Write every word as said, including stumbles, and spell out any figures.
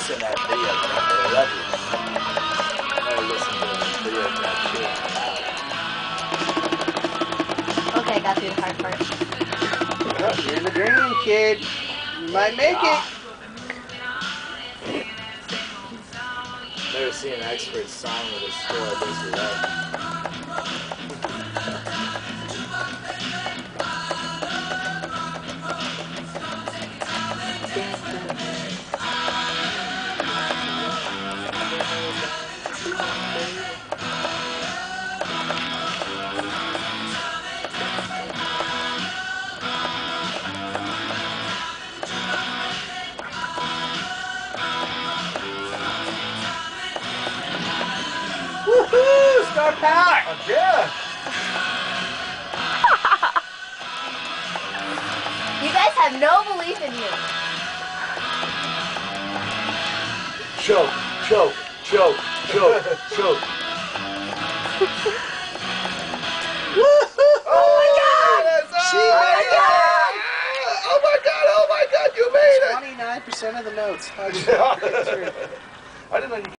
seen that video, but I love you. I never listened to the video of that shit. Okay, got through the hard part. Well, you're in the green, kid. You might make it. Never seen an expert song with a score like this without. Woohoo! Star Power! Oh, yeah! You guys have no belief in you. Choke, choke, choke, choke, choke. Woohoo! Oh my God! She Oh my made God! it! Oh my God! Oh my God! You made it! twenty-nine percent of the notes. I didn't know you